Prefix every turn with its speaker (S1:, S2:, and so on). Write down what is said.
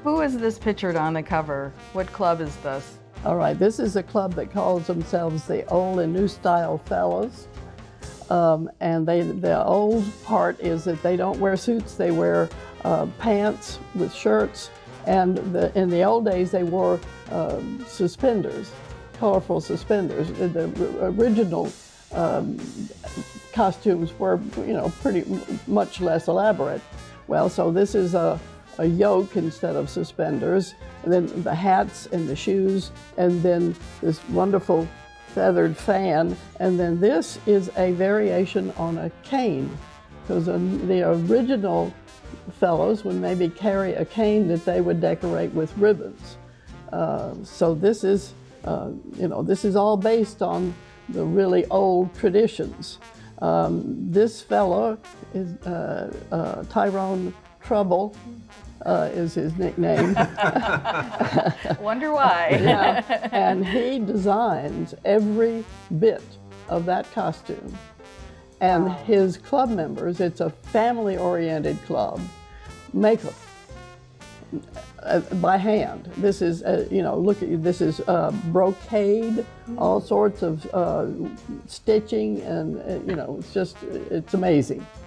S1: Who is this pictured on the cover? What club is this?
S2: All right, this is a club that calls themselves the Old and New Style Fellows. And the old part is that they don't wear suits, they wear pants with shirts. And in the old days, they wore suspenders, colorful suspenders. The original costumes were, you know, pretty much less elaborate. Well, so this is a yoke instead of suspenders, and then the hats and the shoes, and then this wonderful feathered fan, and then this is a variation on a cane, because the original fellows would maybe carry a cane that they would decorate with ribbons. So this is, you know, this is all based on the really old traditions. This fellow is Tyrone Trouble. Is his nickname.
S1: Wonder why.
S2: Yeah. And he designs every bit of that costume. And wow. His club members, it's a family-oriented club, make them by hand. This is, you know, look at this is brocade, all sorts of stitching, and you know, it's just, it's amazing.